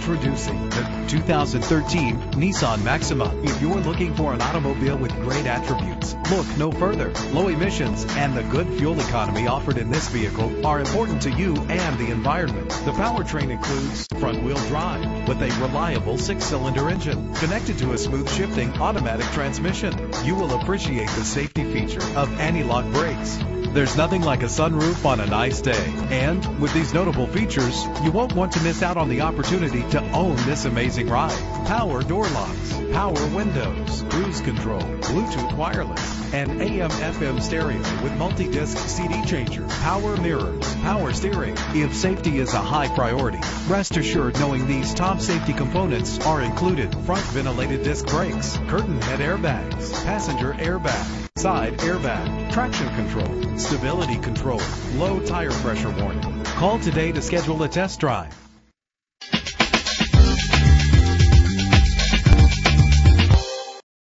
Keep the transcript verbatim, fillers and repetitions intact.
Introducing the two thousand thirteen Nissan Maxima. If you're looking for an automobile with great attributes, look no further. Low emissions and the good fuel economy offered in this vehicle are important to you and the environment. The powertrain includes front-wheel drive with a reliable six-cylinder engine connected to a smooth shifting automatic transmission. You will appreciate the safety feature of anti-lock brakes. There's nothing like a sunroof on a nice day. And with these notable features, you won't want to miss out on the opportunity to own this amazing ride. Power door locks, power windows, cruise control, Bluetooth wireless, and A M F M stereo with multi-disc C D changer, power mirrors, power steering. If safety is a high priority, rest assured knowing these top safety components are included: front ventilated disc brakes, curtain head airbags, passenger airbag, side airbag, traction control, stability control, low tire pressure warning. Call today to schedule a test drive.